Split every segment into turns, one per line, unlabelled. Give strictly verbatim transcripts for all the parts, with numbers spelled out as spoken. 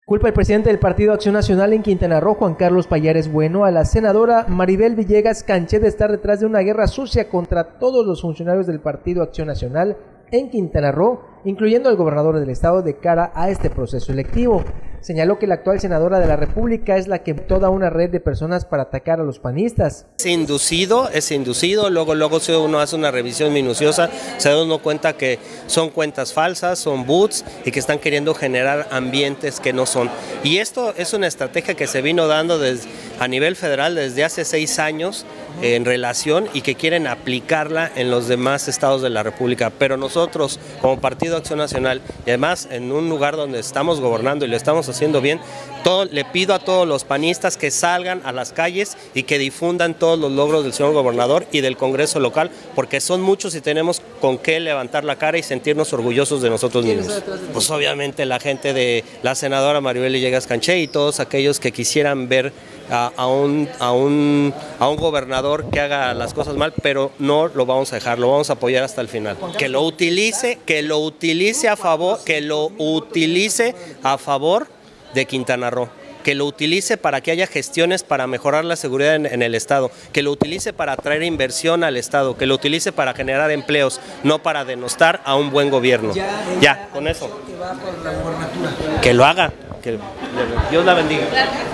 Culpa el presidente del Partido Acción Nacional en Quintana Roo, Juan Carlos Pallares Bueno, a la senadora Maribel Villegas Canché de estar detrás de una guerra sucia contra todos los funcionarios del Partido Acción Nacional en Quintana Roo, incluyendo al gobernador del estado, de cara a este proceso electivo. Señaló que la actual senadora de la República es la que toda una red de personas para atacar a los panistas.
Es inducido, es inducido, luego, luego si uno hace una revisión minuciosa, se da uno cuenta que son cuentas falsas, son bots y que están queriendo generar ambientes que no son. Y esto es una estrategia que se vino dando desde, a nivel federal desde hace seis años eh, en relación y que quieren aplicarla en los demás estados de la República. Pero nosotros, como Partido Acción Nacional, y además en un lugar donde estamos gobernando y lo estamos haciendo bien, todo, le pido a todos los panistas que salgan a las calles y que difundan todos los logros del señor gobernador y del Congreso local, porque son muchos y tenemos con qué levantar la cara y sentirnos orgullosos de nosotros mismos. Pues obviamente la gente de la senadora Maribel Villegas Canché y todos aquellos que quisieran ver a, a, un, a, un, a un gobernador que haga las cosas mal, pero no lo vamos a dejar, lo vamos a apoyar hasta el final. Que lo utilice, que lo utilice a favor, que lo utilice a favor de Quintana Roo, que lo utilice para que haya gestiones para mejorar la seguridad en, en el estado, que lo utilice para atraer inversión al estado, que lo utilice para generar empleos, no para denostar a un buen gobierno. Ya, ya con eso. Que, va por la gubernatura. Que lo haga, que Dios la bendiga.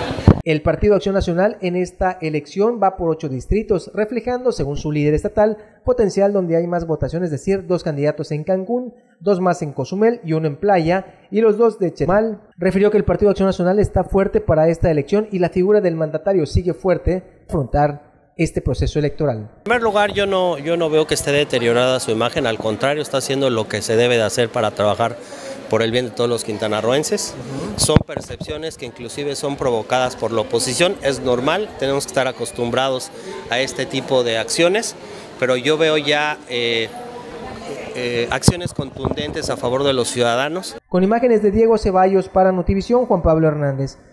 El Partido Acción Nacional en esta elección va por ocho distritos, reflejando, según su líder estatal, potencial donde hay más votaciones, es decir, dos candidatos en Cancún, dos más en Cozumel y uno en Playa, y los dos de Chetumal. Refirió que el Partido Acción Nacional está fuerte para esta elección y la figura del mandatario sigue fuerte para afrontar este proceso electoral.
En primer lugar, yo no, yo no veo que esté deteriorada su imagen, al contrario, está haciendo lo que se debe de hacer para trabajar por el bien de todos los quintanarroenses. Uh-huh. Son percepciones que inclusive son provocadas por la oposición, es normal, tenemos que estar acostumbrados a este tipo de acciones, pero yo veo ya eh, eh, acciones contundentes a favor de los ciudadanos.
Con imágenes de Diego Ceballos para Notivisión, Juan Pablo Hernández.